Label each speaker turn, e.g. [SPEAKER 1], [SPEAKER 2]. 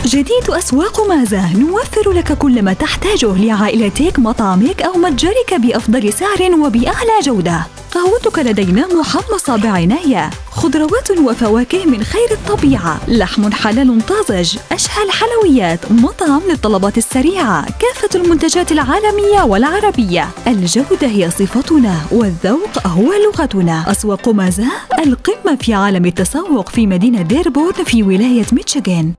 [SPEAKER 1] جديد أسواق مازا، نوفر لك كل ما تحتاجه لعائلتك، مطعمك أو متجرك بأفضل سعر وبأعلى جودة. قهوتك لدينا محمصة بعناية، خضروات وفواكه من خير الطبيعة، لحم حلال طازج، أشهى الحلويات، مطعم للطلبات السريعة، كافة المنتجات العالمية والعربية. الجودة هي صفتنا والذوق هو لغتنا. أسواق مازا، القمة في عالم التسوق في مدينة ديربورن في ولاية ميشيغان.